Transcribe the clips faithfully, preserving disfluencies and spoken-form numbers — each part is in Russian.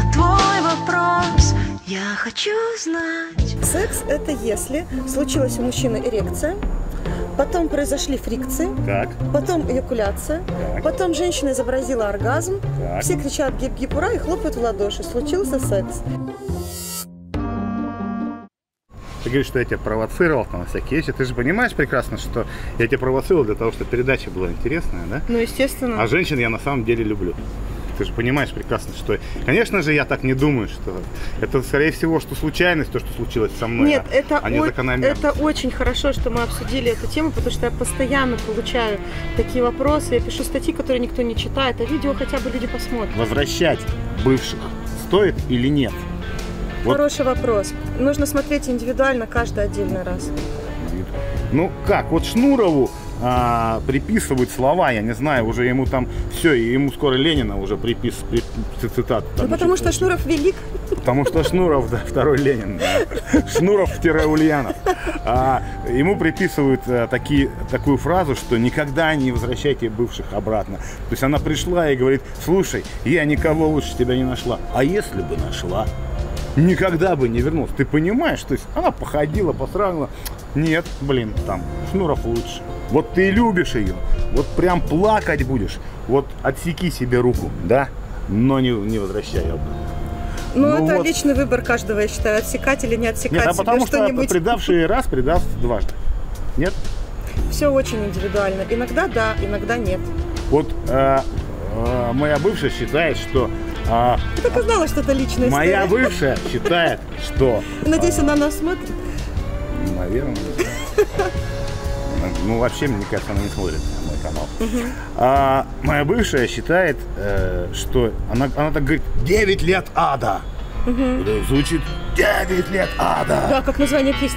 на твой вопрос я хочу знать. Секс – это если случилась у мужчины эрекция, потом произошли фрикции, Так. потом эякуляция, Так. потом женщина изобразила оргазм, Так. все кричат гип-гип ура и хлопают в ладоши. Случился секс. Ты говоришь, что я тебя провоцировал там, на всякие вещи. Ты же понимаешь прекрасно, что я тебя провоцировал для того, чтобы передача была интересная, да? Ну, естественно. А женщин я на самом деле люблю. Ты же понимаешь прекрасно, что... Конечно же, я так не думаю, что... Это, скорее всего, что случайность, то, что случилось со мной, Нет, а, это, а не о- закономерность. это очень хорошо, что мы обсудили эту тему, потому что я постоянно получаю такие вопросы. Я пишу статьи, которые никто не читает, а видео хотя бы люди посмотрят. Возвращать бывших стоит или нет? Вот. Хороший вопрос. Нужно смотреть индивидуально каждый отдельный раз. Ну как, вот Шнурову а, приписывают слова, я не знаю, уже ему там все, ему скоро Ленина уже припис, при, цитат. Ну, потому что Шнуров велик. Потому что Шнуров, да, второй Ленин. Да. Шнуров-Ульянов. А, ему приписывают а, такие, такую фразу, что никогда не возвращайте бывших обратно. То есть она пришла и говорит: слушай, я никого лучше тебя не нашла. А если бы нашла? Никогда бы не вернулась. Ты понимаешь? То есть она походила, посравнила. Нет, блин, там, Шнуров лучше. Вот ты любишь ее, вот прям плакать будешь. Вот отсеки себе руку, да, но не, не возвращай обратно. Ну, Ну это вот. личный выбор каждого, я считаю, отсекать или не отсекать Нет, а себе потому что что-нибудь. предавший раз предаст дважды. Нет? Все очень индивидуально. Иногда да, иногда нет. Вот э, э, моя бывшая считает, что... э, Я так и знала, что это личная моя история. бывшая считает, что... Надеюсь, она нас смотрит. Наверное. Ну, вообще, мне кажется, она не смотрит мой канал. А моя бывшая считает, э, что... Она, она так говорит: девять лет ада. Это звучит девять лет ада. Да, как название песни.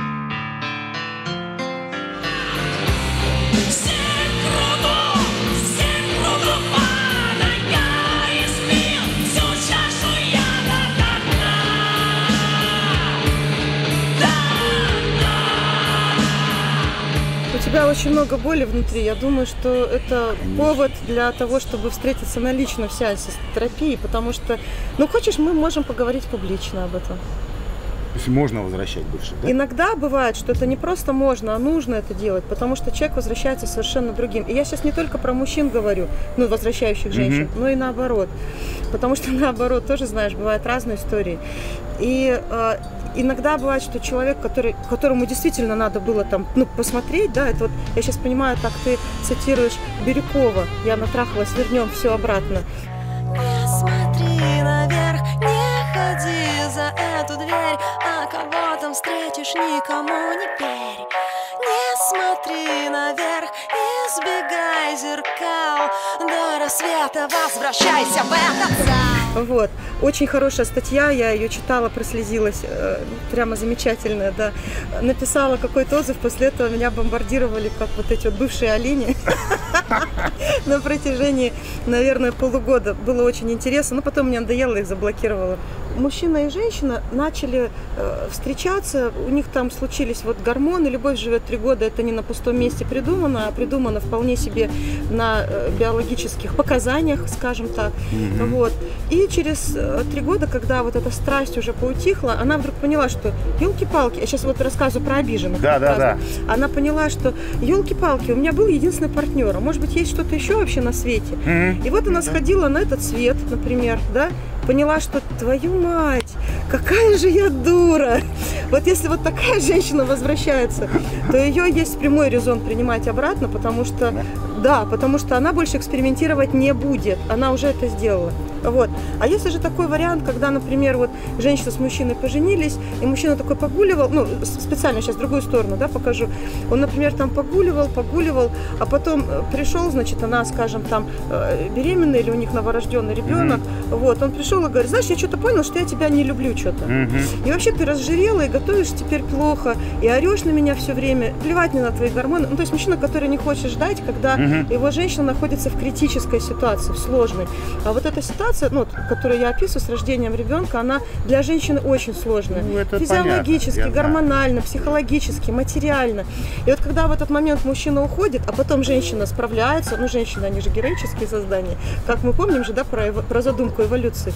У тебя очень много боли внутри. Я думаю, что это повод для того, чтобы встретиться на личную сеансе терапии, потому что, ну, хочешь, мы можем поговорить публично об этом. То есть можно возвращать бывших, да? Иногда бывает, что это не просто можно, а нужно это делать, потому что человек возвращается совершенно другим. И я сейчас не только про мужчин говорю, ну, возвращающих женщин, Мгм. но и наоборот. Потому что наоборот, тоже, знаешь, бывают разные истории. И э, иногда бывает, что человек, который, которому действительно надо было там, ну, посмотреть, да, это вот, я сейчас понимаю, так ты цитируешь Бирюкова: «Я натрахалась, вернем все обратно». Не смотри наверх, не ходи за эту дверь, а кого там встретишь, никому не верь. Не смотри наверх, избегай зеркал, до рассвета возвращайся в этот зал. Вот. Очень хорошая статья, я ее читала, прослезилась, э, прямо замечательная, да. Написала какой-то отзыв, после этого меня бомбардировали, как вот эти вот бывшие олени на протяжении, наверное, полугода. Было очень интересно, но потом мне надоело, их заблокировала. Мужчина и женщина начали э, встречаться, у них там случились вот гормоны, любовь живет три года, это не на пустом месте придумано, а придумано вполне себе на э, биологических показаниях, скажем так. Мгм. Вот. И через э, три года, когда вот эта страсть уже поутихла, она вдруг поняла, что елки-палки, я сейчас вот рассказываю про обиженных. Да, да, да. Она поняла, что елки-палки, у меня был единственный партнер, а может быть есть что-то еще вообще на свете. Мгм. И вот она сходила на этот свет, например, да, поняла, что твою мать, какая же я дура. Вот если вот такая женщина возвращается, то ее есть прямой резон принимать обратно, потому что, да, потому что она больше экспериментировать не будет, она уже это сделала. Вот. А если же такой вариант, когда, например, вот женщина с мужчиной поженились, и мужчина такой погуливал, ну, специально сейчас другую сторону, да, покажу, он, например, там погуливал, погуливал, а потом пришел, значит, она, скажем, там беременная или у них новорожденный ребенок, mm-hmm. вот, он пришел и говорит: знаешь, я что-то понял, что я тебя не люблю что-то. Mm-hmm. И вообще ты разжирела и готовишь теперь плохо, и орешь на меня все время, плевать мне на твои гормоны. Ну, то есть мужчина, который не хочет ждать, когда mm-hmm. его женщина находится в критической ситуации, в сложной. А вот эта ситуация, ну, которую я описываю с рождением ребенка, она для женщины очень сложная. Ну, физиологически, гормонально, психологически, материально. И вот когда в этот момент мужчина уходит, а потом женщина справляется, ну, женщины, они же героические создания, как мы помним же, да, про, про задумку эволюции.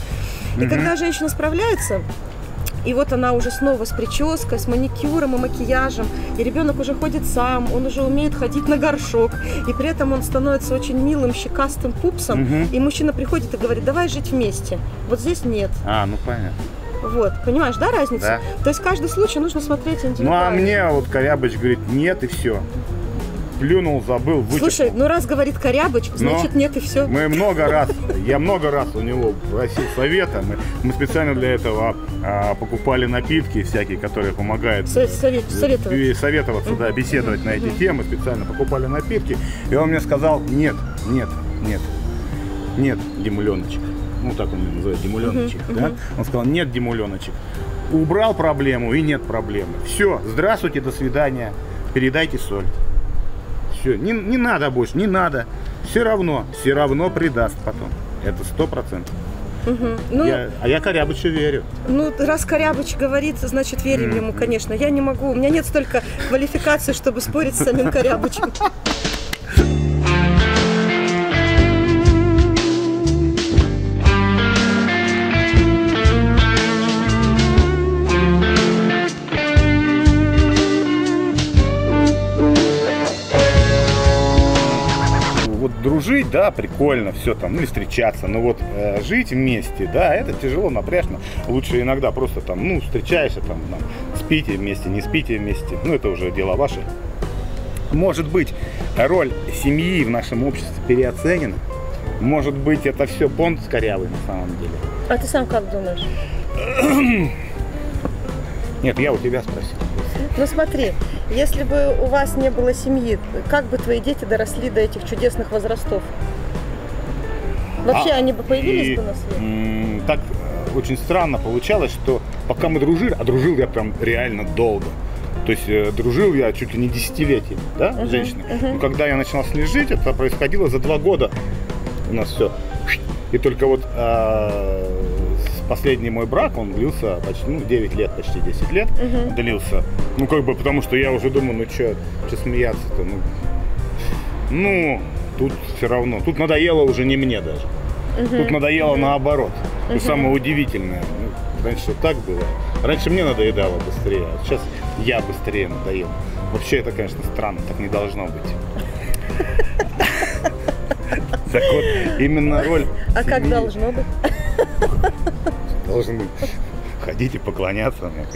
И Мгм. когда женщина справляется, и вот она уже снова с прической, с маникюром и макияжем, и ребенок уже ходит сам, он уже умеет ходить на горшок, и при этом он становится очень милым, щекастым пупсом, Мгм. и мужчина приходит и говорит: давай жить вместе. Вот здесь нет. А, ну понятно. Вот, понимаешь, да, разницу? Да. То есть каждый случай нужно смотреть Ну индивидуально. а мне вот Корябыч говорит, нет, и все. Плюнул, забыл, вычеркнул. Слушай, ну раз говорит Корябыч, значит нет и все. Мы много раз, я много раз у него просил совета. Мы, мы специально для этого а, покупали напитки всякие, которые помогают Совет, советовать. и советоваться, да, беседовать на эти темы. Специально покупали напитки. И он мне сказал, нет, нет, нет, нет, Димуленочек. Ну, так он меня называет, Димуленочек, Мгм, да? мгм. Он сказал, нет, Димуленочек. Убрал проблему и нет проблемы. Все, здравствуйте, до свидания, передайте соль. Все, не, не надо больше, не надо. Все равно, все равно предаст потом. Это сто процентов. Мгм. Ну, Я- а я Корябычу верю. ну, раз Корябыч говорит, значит верим Мгм. ему, конечно. Я не могу, у меня нет столько квалификации, чтобы спорить с самим Корябычем. Вот дружить, да, прикольно, все там, ну и встречаться, но вот э, жить вместе, да, это тяжело, напряжно. Лучше иногда просто там, ну, встречаешься там, там, спите вместе, не спите вместе, ну, это уже дело ваше. Может быть, роль семьи в нашем обществе переоценена, может быть, это все понт корявый на самом деле. А ты сам как думаешь? Нет, я у тебя спросил. Ну смотри, если бы у вас не было семьи, как бы твои дети доросли до этих чудесных возрастов? Вообще А, они бы появились и, бы на свет? м, Так э, очень странно получалось, что пока мы дружили, а дружил я прям реально долго. То есть э, дружил я чуть ли не десятилетиями, да, с Мгм, женщиной. мгм. Но когда я начинал с ней жить, это происходило за два года. У нас все. И только вот э, с- последний мой брак, он длился почти, ну, девять лет, почти десять лет Мгм. длился. Ну, как бы, потому что я уже думаю, ну, что, что смеяться-то, ну. Ну, тут все равно, тут надоело уже не мне даже. Тут надоело наоборот. И самое удивительное, ну, раньше так было. Раньше мне надоедало быстрее, а сейчас я быстрее надоел. Вообще это, конечно, странно, так не должно быть. Так вот, именно роль А как семьи должно быть? должны ходить и поклоняться мне.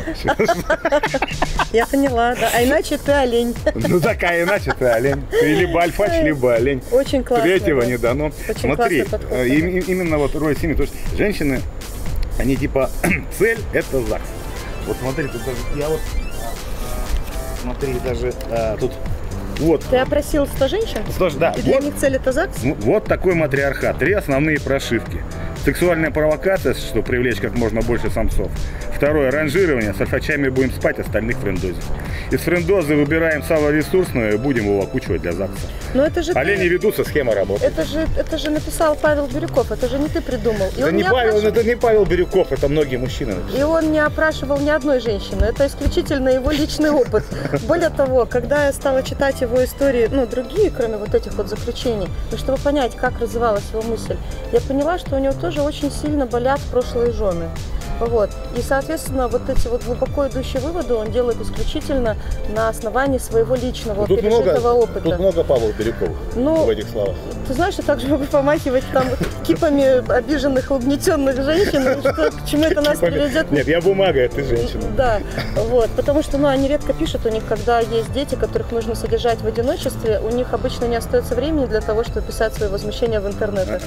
Я поняла, да. А иначе ты олень. Ну такая иначе ты олень. Ты либо альфач, либо олень. Очень классно. Третьего да. не дано. Очень Смотри, классный подход, э, да. им- им- именно вот роль семьи. То есть женщины, они типа цель это ЗАГС. Вот смотри, тут даже я вот а, смотри, даже а, тут вот. Ты опросил сто женщин? Слушай, да, И для вот, них цель это ЗАГС? ну, вот такой матриархат. Три основные прошивки. Сексуальная провокация, чтобы привлечь как можно больше самцов. Второе, ранжирование. С альфачами будем спать, остальных френдозить. Из френдозы выбираем самое ресурсное и будем его окучивать для ЗАГСа. Но это же Олени ты... ведутся, схема работает. Это же, это же написал Павел Бирюков, это же не ты придумал. И Это он не, не Павел, опрашивал- это не Павел Бирюков, это многие мужчины написали. И он не опрашивал ни одной женщины. Это исключительно его личный опыт. Более того, когда я стала читать его истории, ну, другие, кроме вот этих вот заключений, ну, чтобы понять, как развивалась его мысль, я поняла, что у него тоже очень сильно болят прошлые жены. Вот. И, соответственно, вот эти вот глубоко идущие выводы он делает исключительно на основании своего личного Тут много, пережитого опыта. тут много Павла Бирюкова Ну, в этих словах. Ты знаешь, я также могу помахивать там кипами обиженных, угнетенных женщин, и что, к чему это нас приведет? Нет, я бумага, а ты женщина. Да, вот, потому что, ну, они редко пишут, у них, когда есть дети, которых нужно содержать в одиночестве, у них обычно не остается времени для того, чтобы писать свои возмущения в интернете.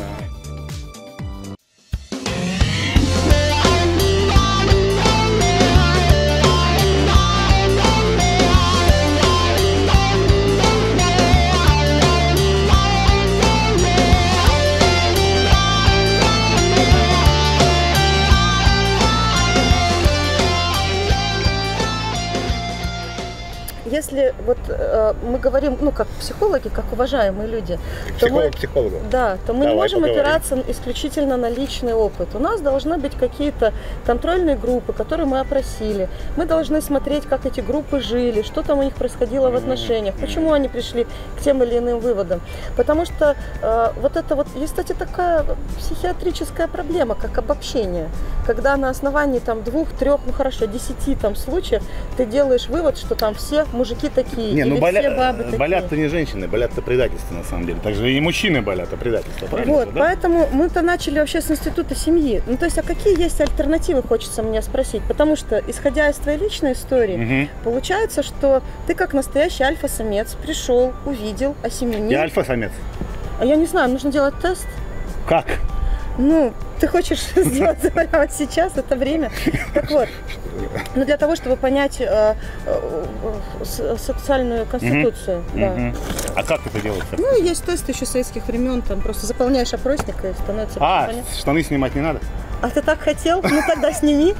Если если вот э, мы говорим, ну, как психологи, как уважаемые люди, Психолог то мы, психологу. да, то мы Давай не можем поговорим. опираться исключительно на личный опыт. У нас должны быть какие-то контрольные группы, которые мы опросили. Мы должны смотреть, как эти группы жили, что там у них происходило в отношениях, почему они пришли к тем или иным выводам. Потому что э, вот это вот, есть, кстати, такая психиатрическая проблема, как обобщение. Когда на основании там двух, трех, ну хорошо, десяти там случаев ты делаешь вывод, что там все мужики такие, Не, или ну все боля... бабы такие. болят-то не женщины, болят-то предательство на самом деле. Также и мужчины болят, а предательство, правильно? Вот, же, да? поэтому мы-то начали вообще с института семьи. Ну, то есть, а какие есть альтернативы, хочется мне спросить. Потому что, исходя из твоей личной истории, Мгм. получается, что ты как настоящий альфа-самец пришел, увидел, осеменил. Я альфа-самец. А я не знаю, нужно делать тест? Как? Ну, ты хочешь сделать прямо сейчас, это время. Так вот, ну для того, чтобы понять э, э, э, социальную конституцию. Да. Мгм. А как это делается? Ну, есть тесты еще советских времен, там просто заполняешь опросник и становится А, понятно. штаны снимать не надо? А ты так хотел? Ну тогда сними.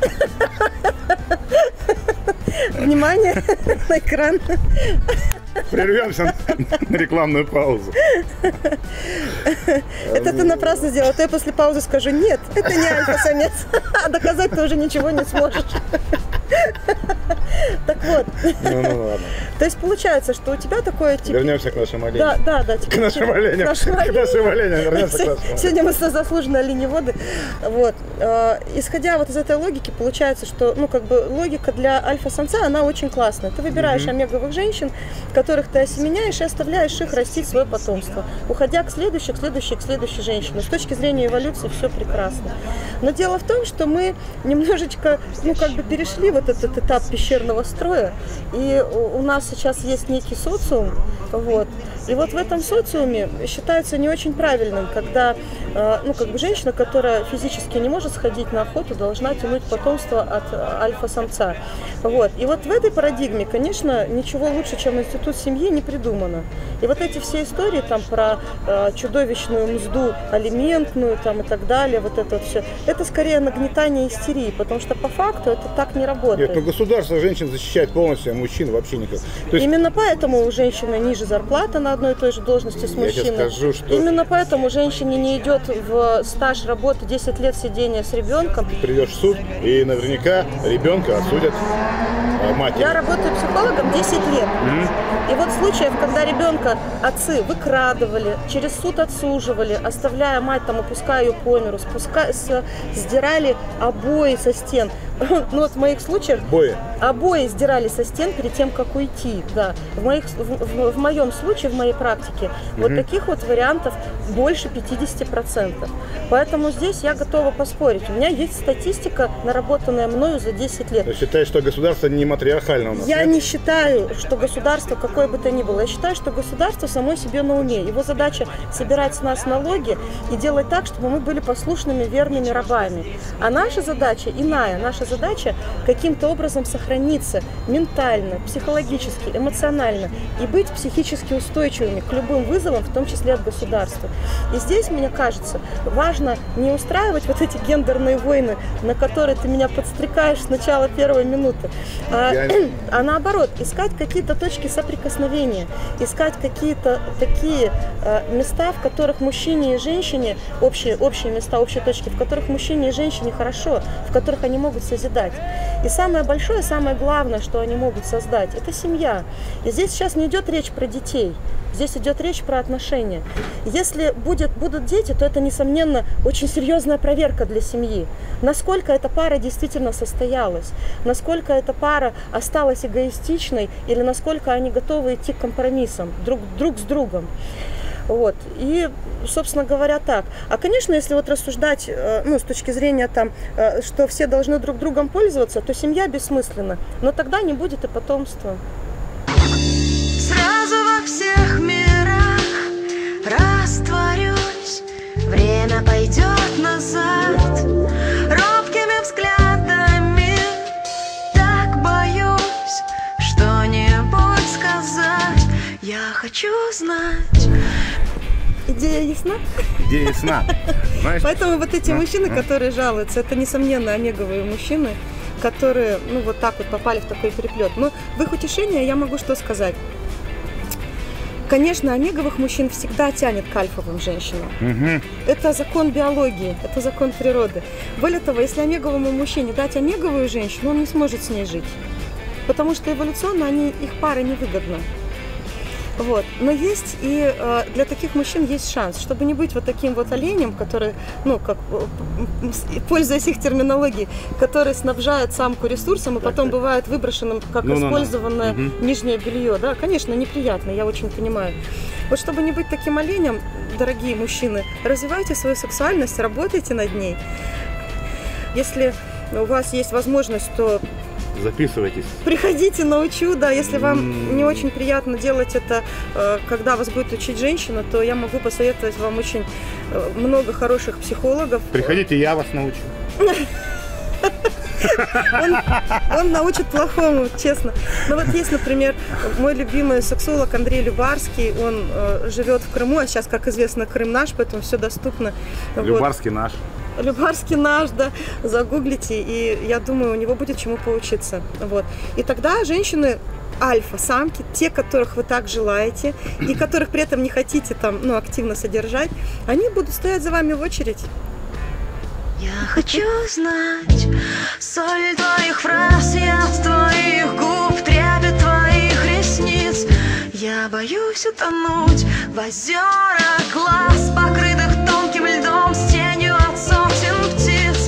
Внимание на экран. Прервемся на на рекламную паузу. Это ты напрасно сделал. А то я после паузы скажу, нет, это не альфа-самец. А доказать ты уже ничего не сможешь. Так вот. Ну, ну ладно. То есть получается, что у тебя такое типа... Вернемся к нашим оленям. Да, да, да. К нашим оленям. нашим К нашим оленям. Вернемся к нашим оленям. Сегодня мы заслуженные оленеводы. Вот. Э, Исходя вот из этой логики, получается, что, ну, как бы логика для альфа-самца, она очень классная. Ты выбираешь омеговых женщин, которых ты осеменяешь и оставляешь их растить свое потомство, уходя к следующей, к следующей, к следующей женщине. С точки зрения эволюции все прекрасно. Но дело в том, что мы немножечко, ну, как бы перешли вот этот этап пещерного строя, и у у нас сейчас есть некий социум, вот. И вот в этом социуме считается не очень правильным, когда, э, ну, как бы женщина, которая физически не может сходить на охоту, должна тянуть потомство от э, альфа-самца. Вот. И вот в этой парадигме, конечно, ничего лучше, чем институт семьи, не придумано. И вот эти все истории там про э, чудовищную мзду алиментную там и так далее, вот это вот все, это скорее нагнетание истерии, потому что по факту это так не работает. Нет, ну государство женщин защищает полностью, а мужчин вообще никак. То есть, Именно поэтому у женщины ниже зарплата на одной и той же должности с Я тебе мужчиной. скажу, что- Именно поэтому женщине не идет в стаж работы десять лет сидения с ребенком. придешь в суд, и наверняка ребенка осудят а, матери. Я работаю психологом десять лет. И вот случаев, когда ребенка отцы выкрадывали, через суд отсуживали, оставляя мать, там, опуская ее по миру, спуска... с... сдирали обои со стен. Ну вот в моих случаях Бои. обои сдирали со стен перед тем, как уйти. Да. В, моих, в, в, в моем случае, в моей практике, вот таких вот вариантов больше пятьдесят процентов. Поэтому здесь я готова поспорить. У меня есть статистика, наработанная мною за десять лет. Ты считаешь, что государство не матриархально у нас? Я нет? не считаю, что государство, какое бы то ни было, я считаю, что государство само себе на уме. Его задача собирать с нас налоги и делать так, чтобы мы были послушными, верными рабами. А наша задача иная. Наша задача каким-то образом сохраниться ментально, психологически, эмоционально и быть психически устойчивыми к любым вызовам, в том числе от государства. И здесь, мне кажется, важно не устраивать вот эти гендерные войны, на которые ты меня подстрекаешь с начала первой минуты, а, Я- а наоборот, искать какие-то точки соприкосновения, искать какие-то такие э, места, в которых мужчине и женщине, общие, общие места, общие точки, в которых мужчине и женщине хорошо, в которых они могут созидать. И самое большое, самое главное, что они могут создать, это семья. И здесь сейчас не идет речь про детей. Здесь идет речь про отношения. Если будет, будут дети, то это, несомненно, очень серьезная проверка для семьи. Насколько эта пара действительно состоялась, насколько эта пара осталась эгоистичной или насколько они готовы идти к компромиссам друг, друг с другом. Вот. И, собственно говоря, так. А, конечно, если вот рассуждать, ну, с точки зрения, там, что все должны друг другом пользоваться, то семья бессмысленна. Но тогда не будет и потомства. Сразу во всех мирах растворюсь, время пойдет назад, робкими взглядами так боюсь что-нибудь сказать. Я хочу знать. Идея ясна? Идея ясна. Знаешь, Поэтому вот эти Ну, мужчины, ну. которые жалуются, это, несомненно, омеговые мужчины, которые, ну, вот так вот попали в такой переплет. Но в их утешение я могу что сказать. Конечно, омеговых мужчин всегда тянет к альфовым женщинам. Угу. Это закон биологии, это закон природы. Более того, если омеговому мужчине дать омеговую женщину, он не сможет с ней жить. Потому что эволюционно они, их пара невыгодна. Вот. Но есть и э, для таких мужчин есть шанс, чтобы не быть вот таким вот оленем, который, ну, как, пользуясь их терминологией, который снабжает самку ресурсом и так, потом так. бывает выброшенным как ну, использованное ну, ну. нижнее белье. Да, конечно, неприятно, я очень понимаю. Вот чтобы не быть таким оленем, дорогие мужчины, развивайте свою сексуальность, работайте над ней. Если у вас есть возможность, то записывайтесь. Приходите, научу, да. Если вам mm. не очень приятно делать это, когда вас будет учить женщина, то я могу посоветовать вам очень много хороших психологов. Приходите, я вас научу. Он, он научит плохому, честно. Но вот есть, например, мой любимый сексолог Андрей Любарский. Он э, живет в Крыму, а сейчас, как известно, Крым наш, поэтому все доступно. Любарский вот. Наш. Любарский наш, да, загуглите, и я думаю, у него будет чему поучиться. Вот. И тогда женщины альфа-самки, те, которых вы так желаете, и которых при этом не хотите там, ну, активно содержать, они будут стоять за вами в очередь. Я хочу знать соль твоих фраз, яд твоих губ, трепет твоих ресниц. Я боюсь утонуть в озерах глаз, покрытых тонким льдом, с тенью от сотен птиц.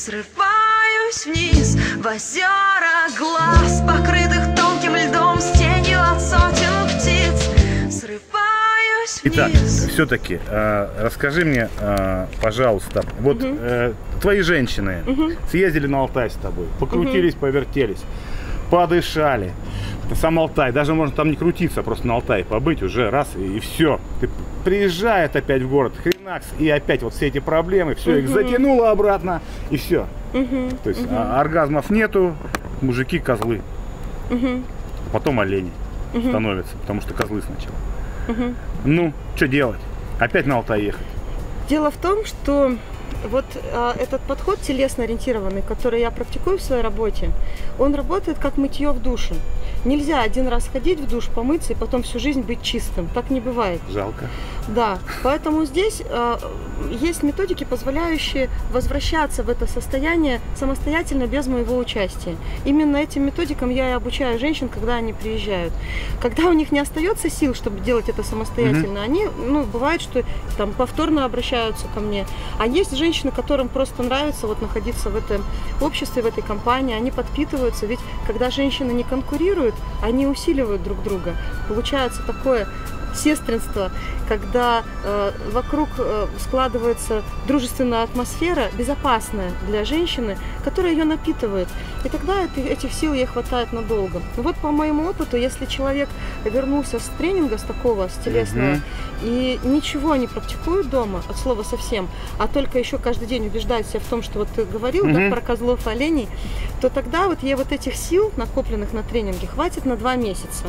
Срываюсь вниз в озера глаз, покрытых тонким льдом, с тенью от сотен птиц. Срываюсь вниз. Итак, все-таки э, расскажи мне, э, пожалуйста, вот угу. э, твои женщины угу. съездили на Алтай с тобой, покрутились, угу. повертелись, подышали. Сам Алтай, даже можно там не крутиться, просто на Алтае побыть уже раз и, и все. Ты приезжает опять в город, хренакс, и опять вот все эти проблемы, все, uh-huh. их затянуло обратно, и все. Uh-huh. То есть uh-huh. а, оргазмов нету, мужики козлы. Uh-huh. Потом олени uh-huh. становятся, потому что козлы сначала. Uh-huh. Ну, что делать? Опять на Алтай ехать? Дело в том, что вот а, этот подход телесно-ориентированный, который я практикую в своей работе, он работает как мытье в душе. Нельзя один раз ходить в душ, помыться и потом всю жизнь быть чистым. Так не бывает. Жалко. Да, поэтому здесь э, есть методики, позволяющие возвращаться в это состояние самостоятельно, без моего участия. Именно этим методикам я и обучаю женщин, когда они приезжают. Когда у них не остается сил, чтобы делать это самостоятельно, mm-hmm. они, ну, бывает, что там повторно обращаются ко мне. А есть женщины, которым просто нравится вот находиться в этом обществе, в этой компании, они подпитываются. Ведь когда женщины не конкурируют, они усиливают друг друга. Получается такое сестринство, когда э, вокруг э, складывается дружественная атмосфера, безопасная для женщины, которая ее напитывает. И тогда это, этих сил ей хватает надолго. Вот по моему опыту, если человек вернулся с тренинга, с такого, с телесного, mm-hmm. и ничего не практикует дома, от слова совсем, а только еще каждый день убеждает себя в том, что вот ты говорил, mm-hmm. да, про козлов и оленей, то тогда вот ей вот этих сил, накопленных на тренинге, хватит на два месяца.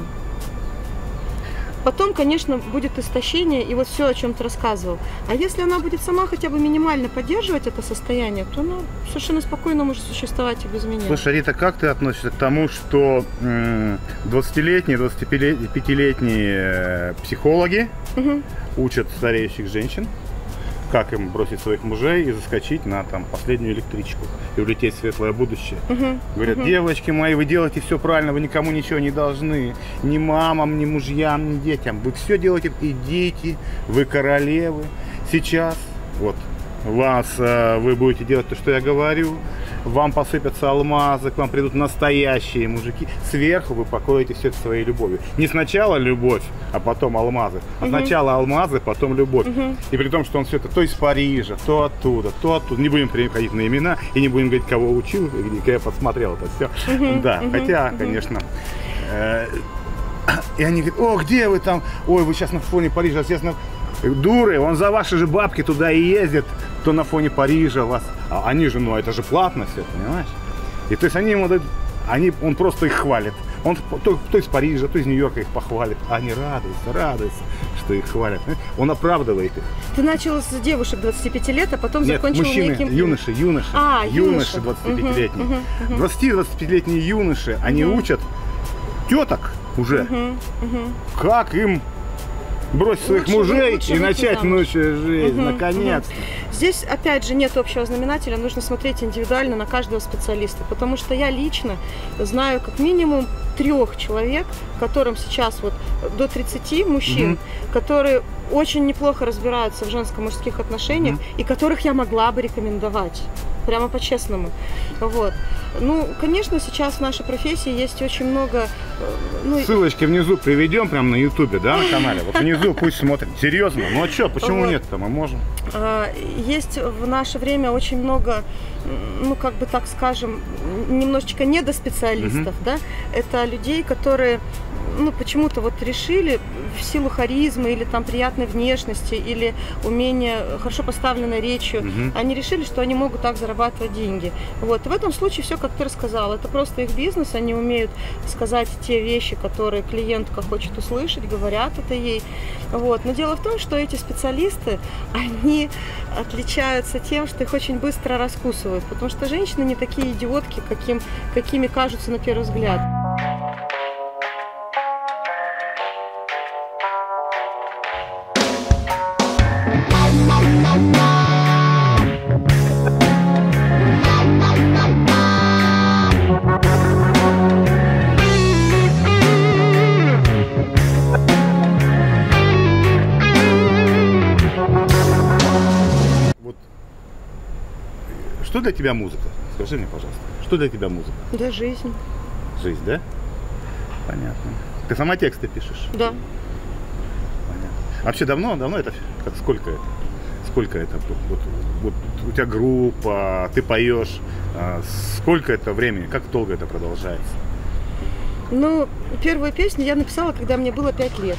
Потом, конечно, будет истощение и вот все, о чем ты рассказывал. А если она будет сама хотя бы минимально поддерживать это состояние, то она совершенно спокойно может существовать и без меня. Слушай, Рита, как ты относишься к тому, что двадцатилетние, двадцатипятилетние психологи угу. учат стареющих женщин, как им бросить своих мужей и заскочить на там последнюю электричку и улететь в светлое будущее. Uh-huh. Говорят, uh-huh. девочки мои, вы делаете все правильно, вы никому ничего не должны. Ни мамам, ни мужьям, ни детям. Вы все делаете, идите, вы королевы. Сейчас вот вас, вы будете делать то, что я говорю. Вам посыпятся алмазы, к вам придут настоящие мужики. Сверху вы покроете все это своей любовью. Не сначала любовь, а потом алмазы. А угу. сначала алмазы, потом любовь. Угу. И при том, что он все это то из Парижа, то оттуда, то оттуда. Не будем переходить на имена и не будем говорить, кого учил, где я посмотрел это все. Угу. Да, угу. хотя, угу. конечно. Э, и они говорят, о, где вы там? Ой, вы сейчас на фоне Парижа, естественно. Дуры, он за ваши же бабки туда и ездит, то на фоне Парижа вас. А они же, ну это же платно все, понимаешь? И то есть они ему дают, они, он просто их хвалит. Он то, то из Парижа, то из Нью-Йорка их похвалит. А они радуются, радуются, что что их хвалят. Он оправдывает их. Ты начал с девушек двадцати пяти лет, а потом Нет, закончил мужчины, неким... юноши, юноши. А, юноши юноши. двадцатипятилетние. Мгм, мгм, двадцати-двадцатипятилетние юноши, они учат теток уже, мгм, мгм. как им бросить своих Лучше вы- мужей лучше и выйти начать замуж. ночью жизнь, Мгм, наконец-то. Здесь, опять же, нет общего знаменателя, нужно смотреть индивидуально на каждого специалиста, потому что я лично знаю как минимум трех человек, которым сейчас вот до тридцати мужчин, Мгм. которые очень неплохо разбираются в женско-мужских отношениях Мгм. и которых я могла бы рекомендовать. Прямо по-честному. Вот. Ну, конечно, сейчас в нашей профессии есть очень много... э, Ну, Ссылочки внизу приведем прямо на ютубе, да, на канале. Вот внизу пусть смотрят. Серьезно? Ну а что, почему Вот. нет-то? Мы можем. А, Есть в наше время очень много, м, ну, как бы так скажем, немножечко недоспециалистов, да, это людей, которые, ну, почему-то вот решили в силу харизмы или там приятной внешности или умения хорошо поставленной речью, Мгм. они решили, что они могут так зарабатывать деньги. Вот. И в этом случае все, как ты рассказала, это просто их бизнес, они умеют сказать те вещи, которые клиентка хочет услышать, говорят это ей. Вот. Но дело в том, что эти специалисты, они отличаются тем, что их очень быстро раскусывают, потому что женщины не такие идиотки, каким, какими кажутся на первый взгляд. Вот. Что для тебя музыка? Скажи мне, пожалуйста. Что для тебя музыка? Да, жизнь. Жизнь, да? Понятно. Ты сама тексты пишешь? Да. Понятно. Вообще давно, давно это, как сколько это? Сколько это? Вот, вот у тебя группа, ты поешь. а, Сколько это времени? Как долго это продолжается? Ну, первую песню я написала, когда мне было пять лет.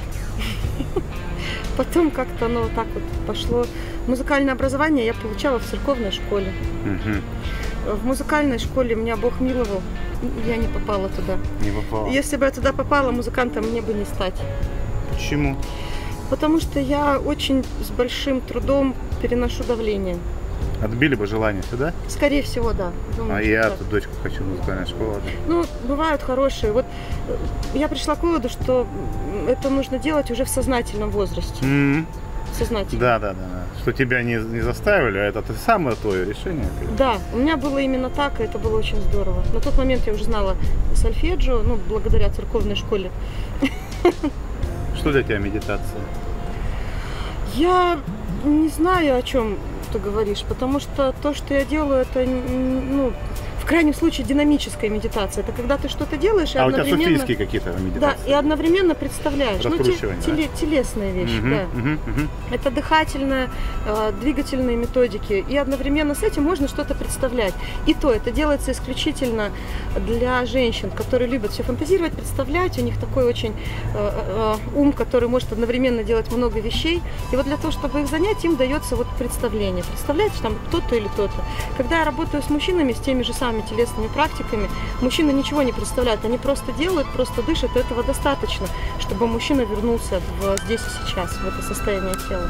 Потом как-то оно вот так вот пошло. Музыкальное образование я получала в церковной школе. Мгм. В музыкальной школе меня Бог миловал, я не попала туда. Не попало. Если бы я туда попала, музыкантом мне бы не стать. Почему? Потому что я очень с большим трудом переношу давление. Отбили бы желание сюда? Скорее всего, да. Думаю, А что я так. тут дочку хочу в музыкальную школу. отдать. Ну, бывают хорошие. Вот э, я пришла к выводу, что м, это нужно делать уже в сознательном возрасте. М, Сознательно. Да, да, да, да. Что тебя не, не заставили, а это ты самое твое решение. Да, у меня было именно так, и это было очень здорово. На тот момент я уже знала сольфеджио, ну, благодаря церковной школе. Что для тебя медитация? Я не знаю, о чем ты говоришь, потому что то, что я делаю, это, н- ну, в крайнем случае, динамическая медитация. Это когда ты что-то делаешь и А у тебя одновременно... суфийские какие-то Да, медитации? и одновременно представляешь. Ну, те- Раскручивание, теле- телесные вещи, Мгм, да. мгм, мгм. Это дыхательные, э, двигательные методики. И одновременно с этим можно что-то представлять. И то, это делается исключительно для женщин, которые любят все фантазировать, представлять. У них такой очень э, э, ум, который может одновременно делать много вещей. И вот для того, чтобы их занять, им дается вот представление. Представлять там то-то или то-то. Когда я работаю с мужчинами, с теми же самыми телесными практиками, мужчины ничего не представляют. Они просто делают, просто дышат. И этого достаточно, чтобы мужчина вернулся в здесь и сейчас, в это состояние тела.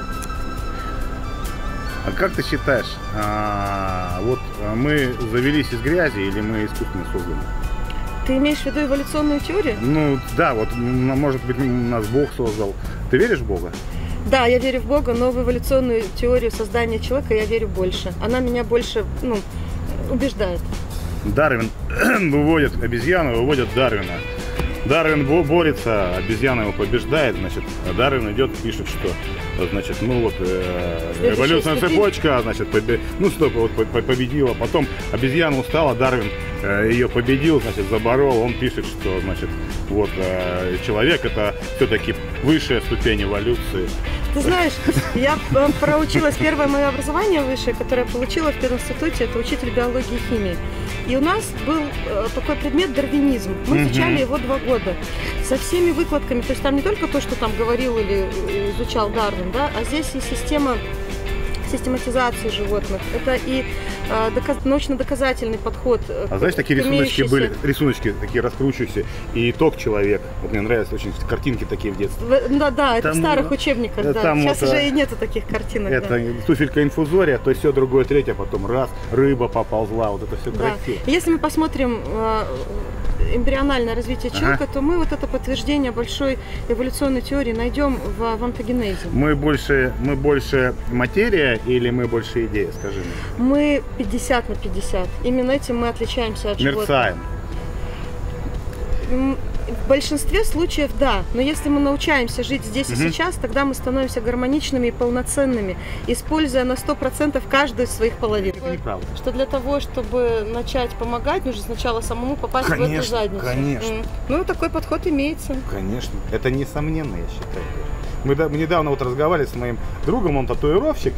А как ты считаешь, а, вот а, мы завелись из грязи или мы искусственно созданы? Ты имеешь в виду эволюционную теорию? Ну да, вот м, может быть нас Бог создал. Ты веришь в Бога? Да, я верю в Бога, но в эволюционную теорию создания человека я верю больше. Она меня больше, ну, убеждает. Дарвин выводит обезьяну, выводит Дарвина. Дарвин бо- борется, обезьяна его побеждает, значит, а Дарвин идет, пишет, что, значит, ну вот, э, Следующая эволюционная ступень. цепочка, значит, побе- ну стоп, вот по- по- победила, потом обезьяна устала, Дарвин э, ее победил, значит, заборол, он пишет, что, значит, вот, э, человек это все-таки высшая ступень эволюции. Ты знаешь, я э, проучилась, первое мое образование высшее, которое я получила в пединституте, это учитель биологии и химии. И у нас был э, такой предмет дарвинизм. Мы Мгм. изучали его два года. Со всеми выкладками. То есть там не только то, что там говорил или э, изучал Дарвин, да, а здесь и система систематизации животных. Это и э, дока- научно-доказательный подход. э, А знаешь, такие к рисуночки имеющейся- были, рисуночки такие раскручивающиеся, и итог человек. Вот мне нравятся очень картинки такие в детстве. В- Да, да, это Там, в старых ну, учебниках, э, да. там Сейчас вот, уже э, и нету таких картинок. Это да. туфелька инфузория, то все другое, третье, потом раз, рыба поползла, вот это все Да. красиво. Если мы посмотрим э, эмбриональное развитие человека, Ага. то мы вот это подтверждение большой эволюционной теории найдем в, в онтогенезе. Мы больше, мы больше материя или мы больше идея, скажи мне? Мы пятьдесят на пятьдесят. Именно этим мы отличаемся от животных. Мерцаем. М, В большинстве случаев да, но если мы научаемся жить здесь и Мгм. сейчас, тогда мы становимся гармоничными и полноценными, используя на сто процентов каждую из своих половин. Это неправда. Что для того, чтобы начать помогать, нужно сначала самому попасть в эту Конечно, задницу. конечно. М. Ну, такой подход имеется. Конечно, это несомненно, я считаю. Мы, да- мы недавно вот разговаривали с моим другом, он татуировщик,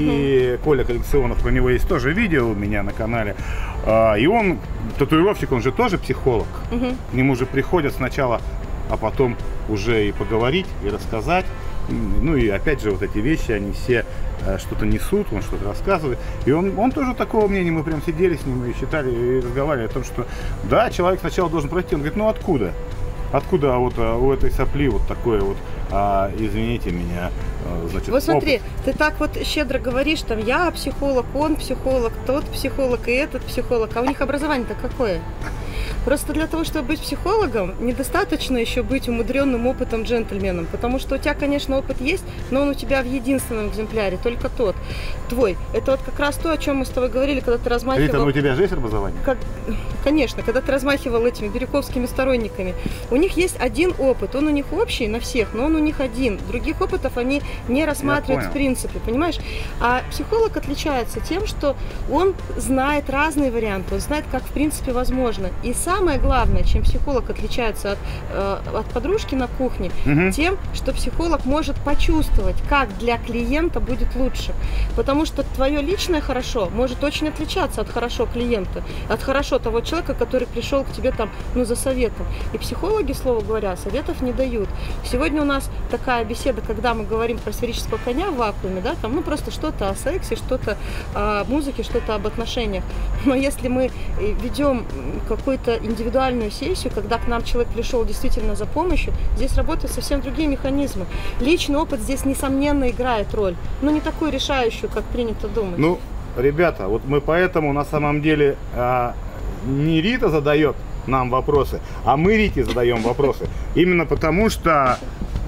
и Коля Коллекционов, про него есть тоже видео у меня на канале. А, И он, татуировщик, он же тоже психолог. Мгм. К нему же приходят сначала, а потом уже и поговорить, и рассказать. М, Ну и опять же вот эти вещи, они все э, что-то несут, он что-то рассказывает. И он, он тоже такого мнения, мы прям сидели с ним и считали, и разговаривали о том, что да, человек сначала должен пройти. Он говорит, ну откуда? Откуда вот а, у этой сопли вот такое вот, а, извините меня, а, значит, Вот смотри, опыт? ты так вот щедро говоришь, там, я психолог, он психолог, тот психолог и этот психолог, а у них образование-то какое? Просто для того, чтобы быть психологом, недостаточно еще быть умудренным опытом джентльменом, потому что у тебя, конечно, опыт есть, но он у тебя в единственном экземпляре, только тот, твой. Это вот как раз то, о чем мы с тобой говорили, когда ты размахивал... Рита, ну у тебя же есть образование? Как, конечно, когда ты размахивал этими бирюковскими сторонниками, у них есть один опыт, он у них общий на всех, но он у них один. Других опытов они не рассматривают понял. в принципе, понимаешь? А психолог отличается тем, что он знает разные варианты, он знает, как в принципе возможно. И самое главное, чем психолог отличается от, э, от подружки на кухне, Мгм. тем, что психолог может почувствовать, как для клиента будет лучше. Потому что твое личное хорошо может очень отличаться от хорошо клиента, от хорошо того человека, который пришел к тебе там, ну, за советом. И психологи, слово говоря, советов не дают. Сегодня у нас такая беседа, когда мы говорим про сферического коня в вакууме, да, там, ну, просто что-то о сексе, что-то о музыке, что-то об отношениях. Но если мы э, ведем какую-то индивидуальную сессию, когда к нам человек пришел действительно за помощью, здесь работают совсем другие механизмы. Личный опыт здесь, несомненно, играет роль, но не такую решающую, как принято думать. Ну, ребята, вот мы поэтому на самом деле а, не Рита задает нам вопросы, а мы Рите задаем вопросы. Именно потому, что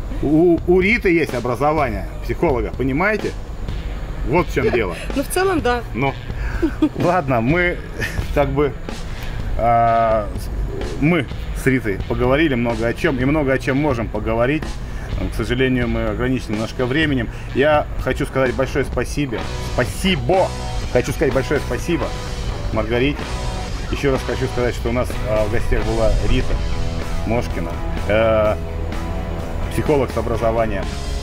у, у Риты есть образование психолога, понимаете? Вот в чем дело. Ну, в целом, да. Ну, ладно, мы как бы а, с- мы с Ритой поговорили много о чем и много о чем можем поговорить. К сожалению, мы ограничены немножко временем. Я хочу сказать большое спасибо. Спасибо! Хочу сказать большое спасибо Маргарите. Еще раз хочу сказать, что у нас а, в гостях была Рита Мошкина, э, психолог с образованием.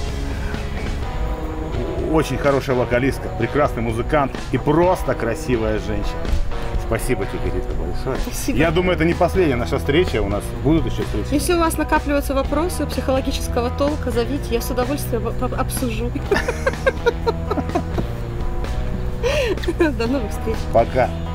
Очень хорошая вокалистка, прекрасный музыкант и просто красивая женщина. Спасибо тебе, Рита, большое. Спасибо. Я думаю, это не последняя наша встреча, у нас будут еще встречи. Если у вас накапливаются вопросы психологического толка, зовите, я с удовольствием об- об- обсужу. До новых встреч. Пока.